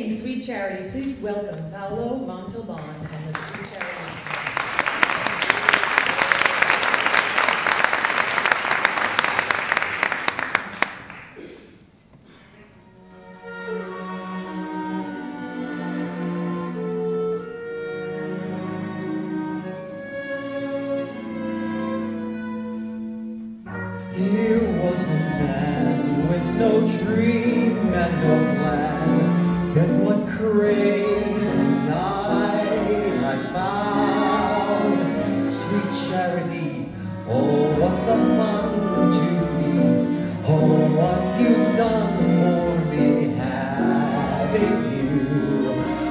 singing Sweet Charity, please welcome Paolo Montalban and the Sweet Charity. Here was a man with no dream and no plan, yet one crazy night I found sweet charity. Oh, what the fun to be! Oh, what you've done for me, having you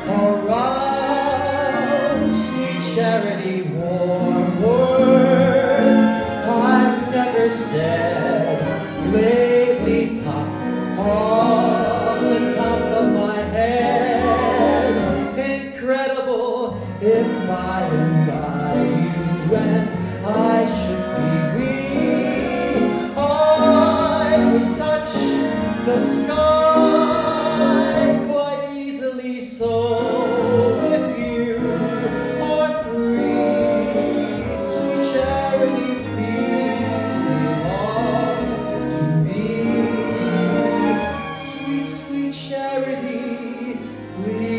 around. Sweet charity, warm words I've never said, lately pop off the top of my head. Incredible if by and by you went, I should be weak. I could touch the sky quite easily, so if you are free, sweet charity, please belong to me. Sweet, sweet charity, please.